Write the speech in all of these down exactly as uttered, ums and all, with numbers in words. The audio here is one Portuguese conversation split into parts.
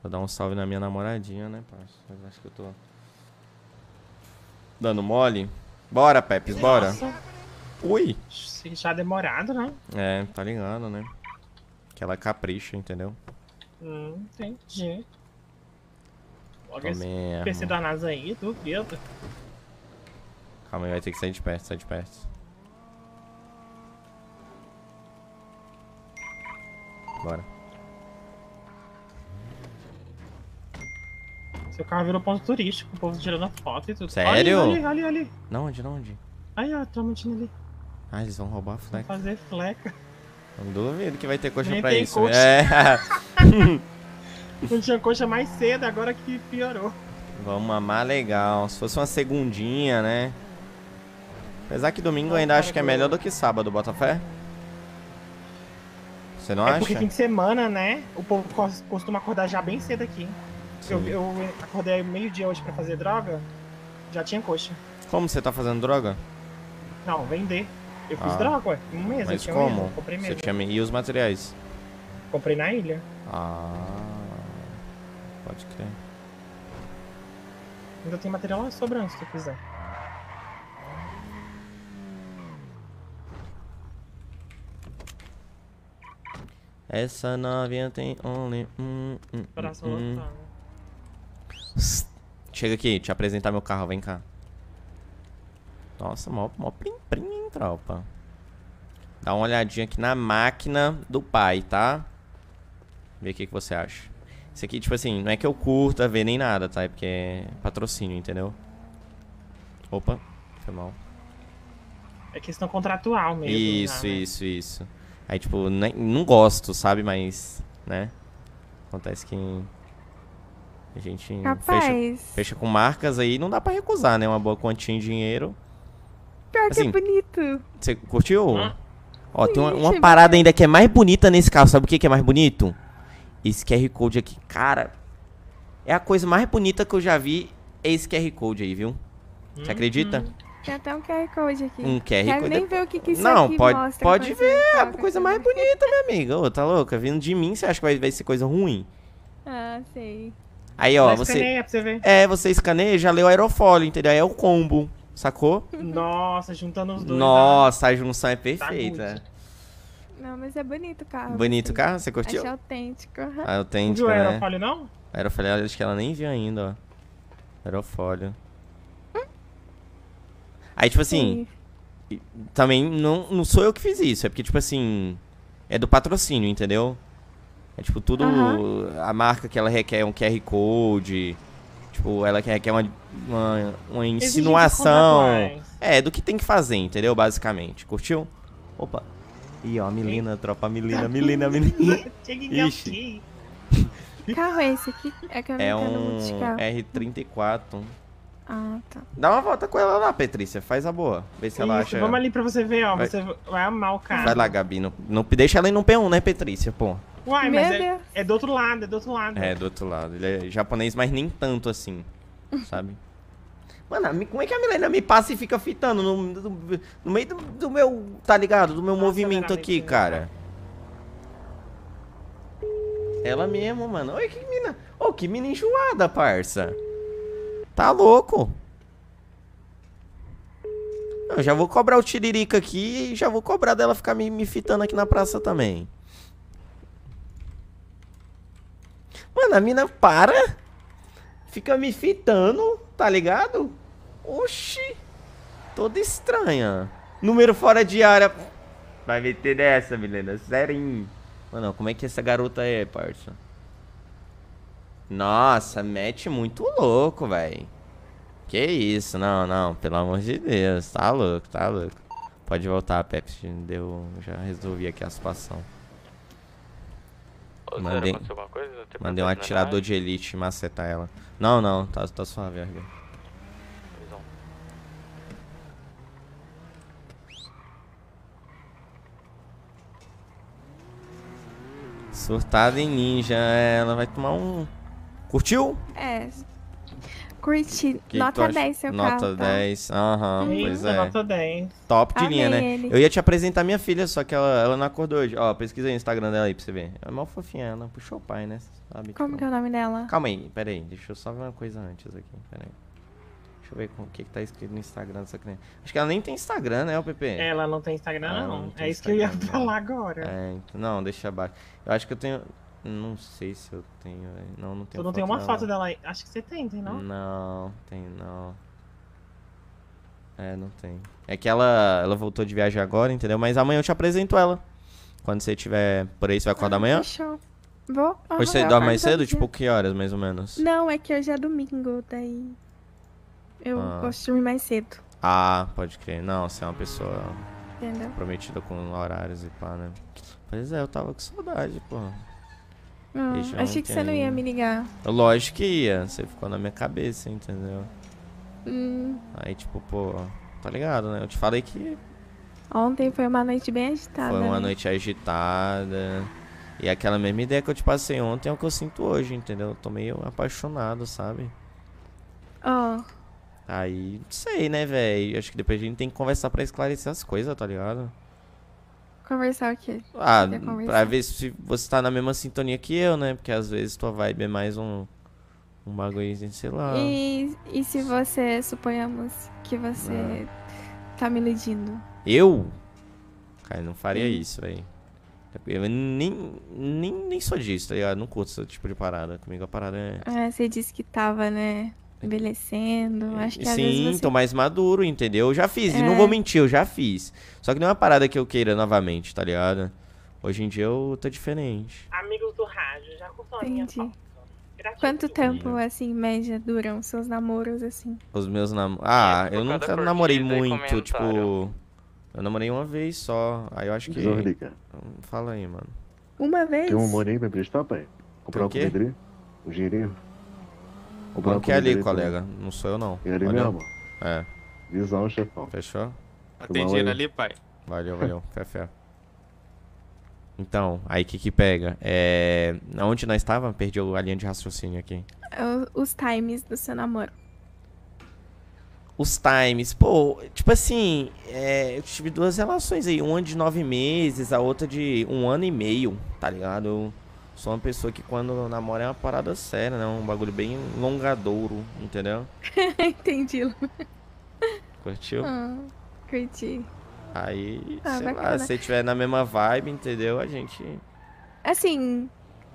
Vou dar um salve na minha namoradinha, né, parça? Mas acho que eu tô dando mole. Bora, Pepes, bora. Nossa, Ui. já demorado, né? É, tá ligado, né? Que ela capricha, entendeu? Hum, entendi. Logo Tô esse mesmo. P C da NASA aí, duvido. Calma aí, vai ter que sair de perto, sair de perto. Bora. Seu carro virou ponto turístico, o povo tirando foto e tudo. Sério? Olha ali, olha ali, ali. Não, onde, não, onde? Aí, ó, Tramontina ali. Ah, eles vão roubar a Vou fleca. fazer fleca. Não duvido que vai ter coxa Nem pra tem isso. coxa. É. Não tinha coxa mais cedo, agora que piorou. Vamos mamar legal. Se fosse uma segundinha, né? Apesar que domingo eu ainda Não, acho que é cara, melhor eu- do que sábado, Botafé. Você não É porque acha? fim de semana, né? O povo cos- costuma acordar já bem cedo aqui. Eu, Sim. eu acordei meio-dia hoje pra fazer droga, já tinha coxa. Como você tá fazendo droga? Não, vender. Eu fiz Ah. droga, ué. Um mês, eu Mas tinha como? mesmo. Comprei Você mesmo. tinha... E os materiais? Comprei na ilha. Ah. Pode crer. Ainda tem material lá sobrando, se tu quiser. Essa novinha tem only... Hum, hum, Coração hum, hum. lotado. Psst. Chega aqui, te apresentar meu carro, vem cá. Nossa, mó, mó plim plim, hein, tropa. Dá uma olhadinha aqui na máquina do pai, tá? Vê o que, que você acha. Isso aqui, tipo assim, não é que eu curta ver nem nada, tá? É porque é patrocínio, entendeu? Opa, foi mal. É questão contratual mesmo. Isso, já, né? isso, isso. Aí, tipo, nem, não gosto, sabe? Mas, né? Acontece que a gente fecha, Rapaz, fecha com marcas aí, não dá pra recusar, né? Uma boa quantia em dinheiro. pior que Assim, é bonito. Você curtiu? Hã? Ó, tem uma, Ih, uma achei parada bonito. ainda que é mais bonita nesse carro. Sabe o que, que é mais bonito? Esse Q R Code aqui. Cara, é a coisa mais bonita que eu já vi. É esse Q R Code aí, viu? Você acredita? Uhum. Tem até um Q R Code aqui. Um Q R Quero Code. nem ver o que, que isso Não, aqui pode, mostra. pode quando ver. você É a toca coisa aqui. mais bonita, minha amiga. Ô, tá louca? Vindo de mim, você acha que vai, vai ser coisa ruim? Ah, sei. Aí, ó, Ó, você. escaneia pra você ver. É, você escaneia, já leu aerofólio, entendeu? Aí é o combo, sacou? Nossa, juntando os dois. Nossa, a junção é Tá perfeita. good. Não, mas é bonito o carro. Bonito o gostei. carro? Você curtiu? Achei autêntico. aham. Ah, Não autêntico, viu o né? aerofólio, não? Aerofólio, acho que ela nem viu ainda, ó. Aerofólio. Aí, tipo assim, Sim. também não, não sou eu que fiz isso. É porque, tipo assim, é do patrocínio, entendeu? É tipo tudo. Aham. A marca que ela requer é um Q R Code. Tipo, ela requer uma, uma, uma Exigências insinuação. contratuais. É, do que tem que fazer, entendeu? Basicamente. Curtiu? Opa. Ih, ó, a Milena, tropa, a Milena, Milena, Milena. Ixi. Que carro é esse aqui? É que eu não É entendo muito de um carro. R trinta e quatro. Ah, tá. Dá uma volta com ela lá, Patrícia. Faz a boa. Vê se ela Isso, acha. vamos ali pra você ver, ó. Vai. Você vai amar o carro. Vai lá, Gabi. Não, não deixa ela ir no P um, né, Patrícia? Pô. Uai, Meu mas é, Deus. é do outro lado, é do outro lado. É, do outro lado. Ele é japonês, mas nem tanto assim. Sabe? Mano, a Mi- como é que a Milena me passa e fica fitando no, no, no meio do, do meu. Tá ligado? Do meu Nossa, movimento Vera, aqui, mas- cara. Ela mesmo, mano. Oi, que mina. Ô, que mina enjoada, parça. Tá louco? Eu já vou cobrar o tiririca aqui e já vou cobrar dela ficar me, me fitando aqui na praça também. Mano, a mina para, fica me fitando, tá ligado? Oxi, toda estranha. Número fora de área. Vai meter dessa, Milena, sério. Mano, como é que essa garota é, parça? Nossa, mete muito louco, velho. Que isso, não, não, pelo amor de Deus, tá louco, tá louco. Pode voltar, Pepsi, deu, já resolvi aqui a situação. Ô, Zé, Mandei- aconteceu alguma coisa? Tem Mandei um problema na atirador área? de elite macetar ela. Não, não, tá, tá suave, Argo. Visão. Surtada em ninja, ela vai tomar um... Curtiu? É, Curti. Que Nota tu acha? dez seu Nota carro, tá? dez. Aham, pois Eita, é. nota dez. Top de Amei linha, né? ele. Eu ia te apresentar minha filha, só que ela, ela não acordou hoje. Ó, pesquisa aí o Instagram dela aí pra você ver. Ela é mó fofinha, ela puxou o pai, né? Sabe, Como tipo- que é o nome dela? Calma aí, pera aí. Deixa eu só ver uma coisa antes aqui, pera aí. Deixa eu ver com o que, que tá escrito no Instagram dessa criança. Acho que ela nem tem Instagram, né, o P P? Ela não tem Instagram, Ah, não. não tem É isso que eu ia Instagram, falar não. agora. É, então- não, deixa abaixo. Eu acho que eu tenho... Não sei se eu tenho, velho. Não, não tenho Tu não tem uma dela. foto dela aí? Acho que você tem, tem não? Não, tem não. É, não tem. É que ela, ela voltou de viagem agora, entendeu? Mas amanhã eu te apresento ela. Quando você tiver por aí, você vai acordar Ah, amanhã? Fechou. Vou. Ah, Hoje você eu dorme mais acordo todo cedo? dia. Tipo, que horas, mais ou menos? Não, é que hoje é domingo, daí. Eu Ah. gosto de dormir mais cedo, Ah, pode crer. Não, você é uma pessoa entendeu? prometida com horários e pá, né? Pois é, eu tava com saudade, pô. Ah, Deixa achei que você não ia ontem. me ligar. Lógico que ia. Você ficou na minha cabeça, entendeu? Hum, Aí, tipo, pô, tá ligado, né? Eu te falei que ontem foi uma noite bem agitada. foi uma né? noite agitada. E aquela mesma ideia que eu te passei ontem é o que eu sinto hoje, entendeu? Eu tô meio apaixonado, sabe? Ó, Aí, não sei, né, velho? Acho que depois a gente tem que conversar pra esclarecer as coisas, tá ligado? conversar o quê? Ah, Quer conversar? pra ver se você tá na mesma sintonia que eu, né? Porque às vezes tua vibe é mais um, um bagulhozinho, sei lá. E, e se você, suponhamos que você tá me iludindo? Eu? Cara, eu não faria Sim. isso, velho. Eu nem, nem, nem sou disso, tá ligado? Não curto esse tipo de parada. Comigo a parada é... Ah, você disse que tava, né, envelhecendo. Acho que às Sim, vezes você... tô mais maduro, entendeu? Eu já fiz, e não É. vou mentir, eu já fiz. Só que não é uma parada que eu queira novamente, tá ligado? Hoje em dia eu tô diferente. Amigos do rádio, já curtou a minha Entendi. foto? Gratidão. Quanto tempo, assim, em média, duram seus namoros, assim? Os meus nam... Ah, por eu cada nunca namorei curtida e muito, tipo... comentário. Eu namorei uma vez só. Aí eu acho que... Desliga. Fala aí, mano. Uma vez? Tem um moninho pra emprestar, pai? Comprar Tem uma o quê? comida ali? Um dinheirinho? Comprar Qual uma que é comida ali, pra- colega? Não sou eu, não. É ali Valeu. mesmo? É, Visão, chefão. fechou? Tem dinheiro ali, pai? Valeu, valeu. Fé, fé. Então, aí o que que pega? É... Onde nós estávamos? Perdi a linha de raciocínio aqui. O- Os times do seu namoro. Os times, pô, tipo assim, é, eu tive duas relações aí, uma de nove meses, a outra de um ano e meio, tá ligado? Eu sou uma pessoa que quando namora é uma parada séria, né? Um bagulho bem longadouro, entendeu? Entendi. Curtiu? Ah, curti. Aí, Ah, sei lá, bacana. se você tiver na mesma vibe, entendeu? A gente... Assim,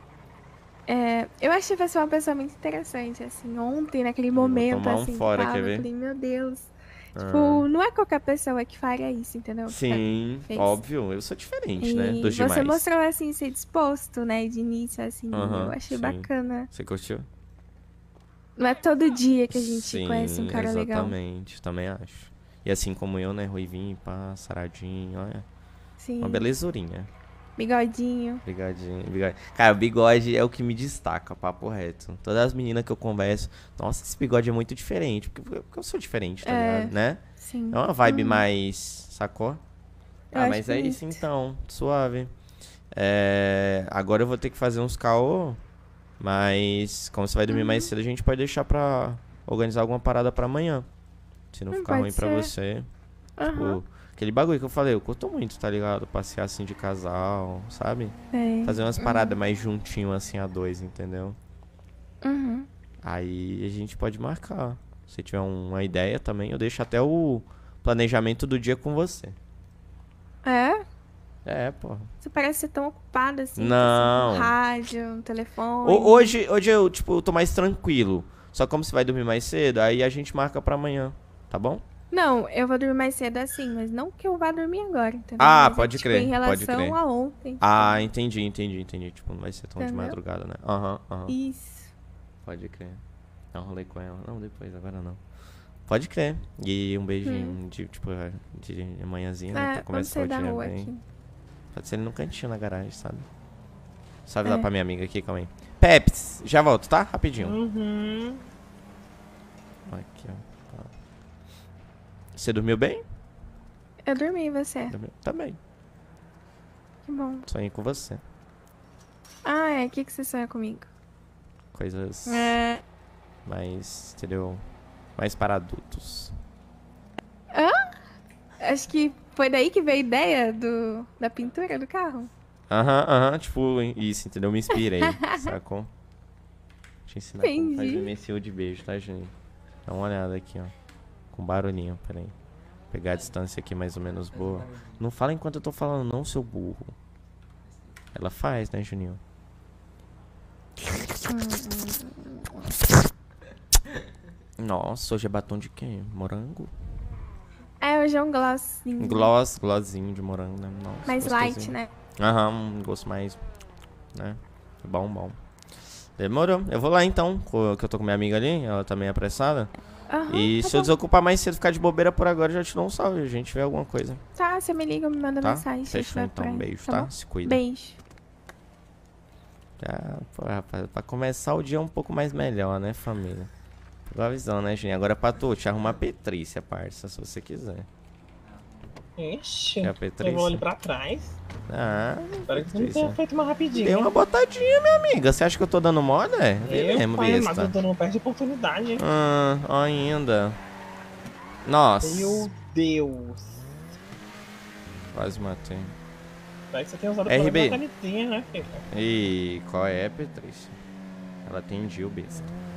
é, eu achei você uma pessoa muito interessante, assim, ontem, naquele vou momento, tomar um assim, que fora, tava, quer eu ver? falei, meu Deus. Ah, Tipo, não é qualquer pessoa que faria isso, entendeu? Que sim, fez. óbvio, eu sou diferente, E né? Dos você demais. mostrou, assim, ser disposto, né, de início, assim, Aham, eu achei sim. bacana. Você curtiu? Não é todo dia que a gente Sim, conhece um cara legal. exatamente, também acho. E assim como eu, né, ruivinho, pá, saradinho, olha, Sim, uma belezurinha. bigodinho. Bigodinho, bigode. Cara, o bigode é o que me destaca, papo reto. Todas as meninas que eu converso, nossa, esse bigode é muito diferente, porque, porque eu sou diferente, tá É. ligado, né? Sim. É uma vibe Uhum. mais, sacou? Eu Ah, acho mas é isso bonito. então, suave. É, agora eu vou ter que fazer uns caô, mas como você vai dormir mais Uhum. cedo, a gente pode deixar pra organizar alguma parada pra amanhã. Se não Hum, ficar pode ruim pra ser. você. Aham, Tipo, aquele bagulho que eu falei, eu curto muito, tá ligado? Passear assim de casal, sabe? sei. Fazer umas paradas mais juntinho assim a dois, entendeu? Uhum. Aí a gente pode marcar. Se tiver uma ideia também, eu deixo até o planejamento do dia com você. É? É, pô. Você parece ser tão ocupado assim. Não. Assim, com rádio, telefone. Ho- Hoje, hoje eu, tipo, eu tô mais tranquilo. Só como você vai dormir mais cedo, aí a gente marca pra amanhã, tá bom? Não, eu vou dormir mais cedo assim, mas não que eu vá dormir agora, entendeu? Ah, Mas é, pode tipo, crer, em pode relação crer. a ontem. Ah, entendi, entendi, entendi. Tipo, não vai ser tão de Entendeu? madrugada, né? Aham, aham. Isso. Pode crer. Dá um rolê com ela. Não, depois, agora não. Pode crer. E um beijinho de, tipo, de manhãzinha, né? É, Pra quando começar sair o da dia rua bem. aqui. Pode ser ele no cantinho na garagem, sabe? Salve É. lá pra minha amiga aqui, calma aí. Peps, já volto, tá? Rapidinho. Uhum. Aqui, ó. Tá. Você dormiu bem? Eu dormi, e você? Dormiu? Também. Que bom. Sonhei com você. Ah, é. O que, que você sonha comigo? Coisas É. mais, entendeu? Mais para adultos. Acho que foi daí que veio a ideia do, da pintura do carro. Aham, aham, tipo, isso, entendeu? Me inspirei, sacou? Deixa eu ensinar como faz Entendi. o M S U de beijo, tá, gente? Dá uma olhada aqui, ó. Com barulhinho, peraí. Pegar a distância aqui mais ou menos boa. Não fala enquanto eu tô falando, não, seu burro. Ela faz, né, Juninho? Nossa, hoje é batom de quê? Morango? É, hoje é um glossinho. Gloss, glossinho de morango, né? Nossa, Mais light, gostosinho. né? Aham, um gosto mais, né? Bom, bom. Demorou. Eu vou lá então, co- que eu tô com minha amiga ali, ela tá meio apressada. Aham, E tá se eu bom. desocupar mais cedo, ficar de bobeira por agora, eu já te dou um salve, a gente vê alguma coisa, Tá, você me liga, me manda tá? mensagem. se Fechou estiver então, por um aí, beijo, tá? bom? Se cuida. Beijo. Já, pô, rapaz, pra começar o dia um pouco mais melhor, né, família? Pegou a visão, né, Juninho? Agora pra tu, te arrumar a Petrícia, parça, se você quiser. Ixi, Quer a eu Petrícia? vou ali pra trás. Ah, Espero que você não Petrícia. tenha feito mais rapidinho. Dei uma botadinha, minha amiga. Você acha que eu tô dando mole, é? Vê Eu, mesmo, pai, mas besta. eu tô não perde oportunidade, hein? Ah, ainda. Nossa. Meu Deus. Quase matei. Espero que você tenha usado R pelo B. menos uma camisinha, né, filho? E qual é, Petrícia? Ela tem Gil, besta.